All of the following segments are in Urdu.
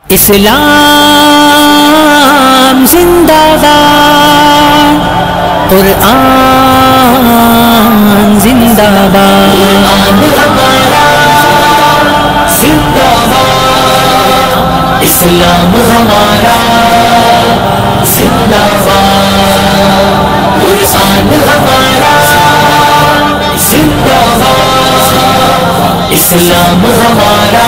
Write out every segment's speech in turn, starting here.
اسلام زندہ باد، قرآن زندہ باد، زندہ باد، اسلام ہمارا زندہ باد، قرآن ہمارا زندہ باد، اسلام ہمارا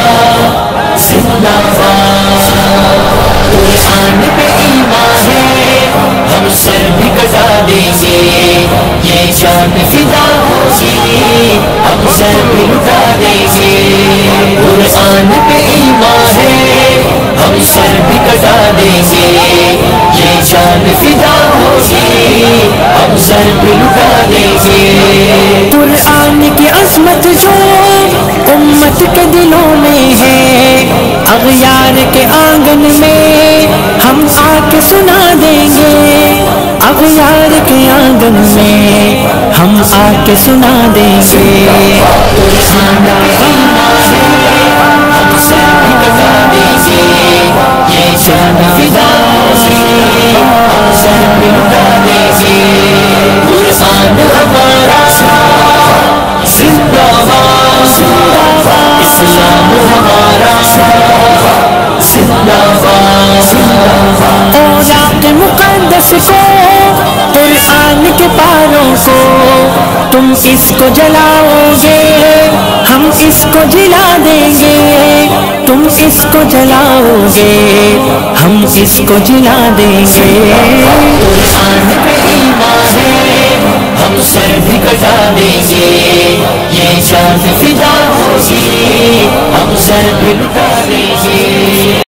زندہ باد، قرآن پہ ایمان ہے ہم سر بھی کٹا دیں گے، یہ جان فدا ہوگی ہم سر بھی لٹا دیں گے، قرآن پہ ایمان ہے ہم سر بھی کٹا دیں گے، یہ جان فدا ہوگی ہم سر بھی لٹا دیں گے، قرآن کی عظمت جو امت کے دلوں میں ہے، اغیار کے آنگن میں ہم آ کے سنا دیں گے، اغیار کے آنگن میں ہم آ کے سنا دیں گے، قرآن پہ ایمان ہے ہم سر بھی کٹا دیں گے، یہ جان فدا ہوگی ہم سر بھی لٹا دیں گے، قرآن ہمارا زندہ باد، اسلام ہمارا زندہ باد، اوراق مقدس کو قرآن کے پاروں کو تم اس کو جلاؤ گے، ہم اس کو جلا دیں گے، تم اس کو جلاؤ گے، ہم اس کو جلا دیں گے، قرآن پہ ایمان ہے ہم سر بھی کٹا دیں گے، یہ جان فدا ہوگی ہم سر بھی لٹا